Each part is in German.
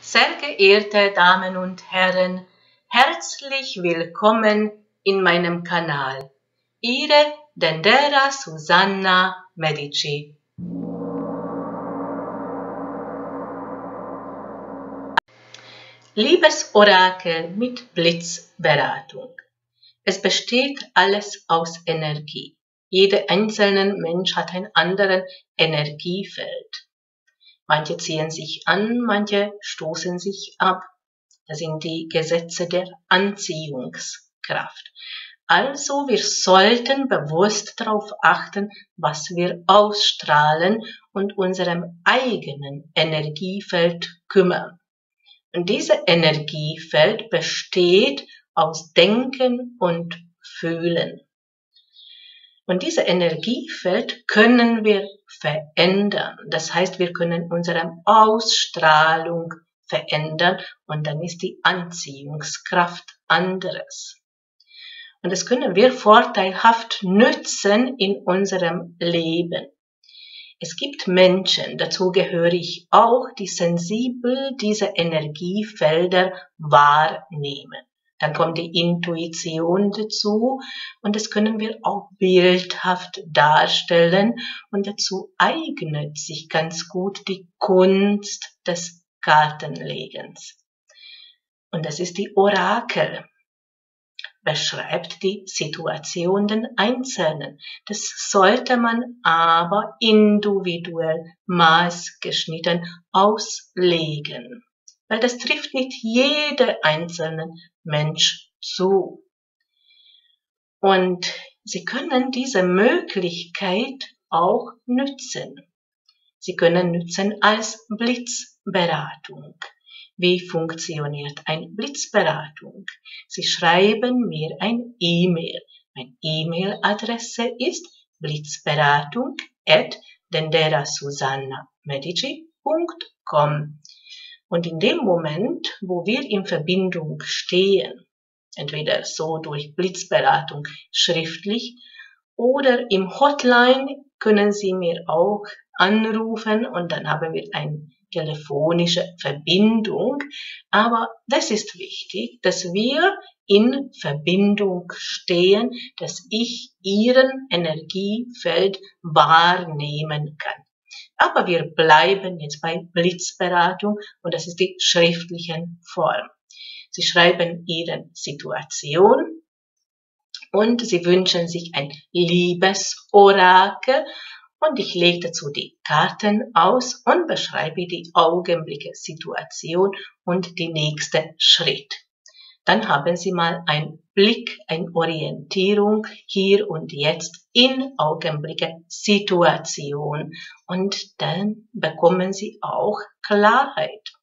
Sehr geehrte Damen und Herren, herzlich willkommen in meinem Kanal. Ihre Dendera Susanna Medici. Liebesorakel mit Blitzberatung. Es besteht alles aus Energie. Jeder einzelne Mensch hat ein anderes Energiefeld. Manche ziehen sich an, manche stoßen sich ab. Das sind die Gesetze der Anziehungskraft. Also wir sollten bewusst darauf achten, was wir ausstrahlen und unserem eigenen Energiefeld kümmern. Und dieses Energiefeld besteht aus Denken und Fühlen. Und dieses Energiefeld können wir verändern. Das heißt, wir können unsere Ausstrahlung verändern und dann ist die Anziehungskraft anderes. Und das können wir vorteilhaft nutzen in unserem Leben. Es gibt Menschen, dazu gehöre ich auch, die sensibel diese Energiefelder wahrnehmen. Dann kommt die Intuition dazu und das können wir auch bildhaft darstellen und dazu eignet sich ganz gut die Kunst des Kartenlegens. Und das ist die Orakel. Beschreibt die Situation den Einzelnen. Das sollte man aber individuell maßgeschnitten auslegen, weil das trifft nicht jeder einzelne Mensch zu. Und Sie können diese Möglichkeit auch nutzen. Sie können nutzen als Blitzberatung. Wie funktioniert eine Blitzberatung? Sie schreiben mir ein E-Mail. Meine E-Mail-Adresse ist blitzberatung@denderasusanna.medici.com. Und in dem Moment, wo wir in Verbindung stehen, entweder so durch Blitzberatung schriftlich oder im Hotline, können Sie mir auch anrufen und dann haben wir eine telefonische Verbindung. Aber das ist wichtig, dass wir in Verbindung stehen, dass ich Ihren Energiefeld wahrnehmen kann. Aber wir bleiben jetzt bei Blitzberatung und das ist die schriftliche Form. Sie schreiben Ihre Situation und Sie wünschen sich ein Liebesorakel und ich lege dazu die Karten aus und beschreibe die augenblickliche Situation und die nächste Schritt. Dann haben Sie mal einen Blick, eine Orientierung hier und jetzt in augenblickliche Situation und dann bekommen Sie auch Klarheit.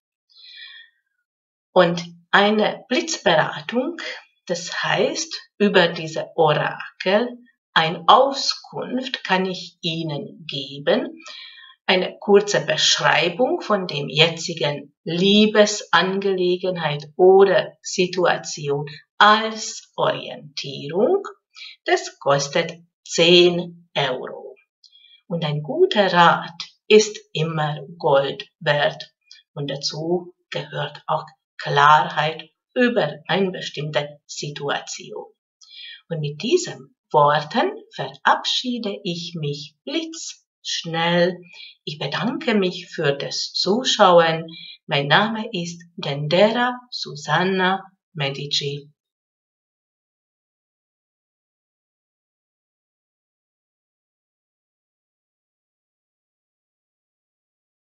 Und eine Blitzberatung, das heißt, über diese Orakel, eine Auskunft kann ich Ihnen geben, eine kurze Beschreibung von dem jetzigen Liebesangelegenheit oder Situation als Orientierung. Das kostet 10 €. Und ein guter Rat ist immer Gold wert. Und dazu gehört auch Klarheit über eine bestimmte Situation. Und mit diesen Worten verabschiede ich mich blitzschnell. Ich bedanke mich für das Zuschauen. Mein Name ist Dendera Susanna Medici.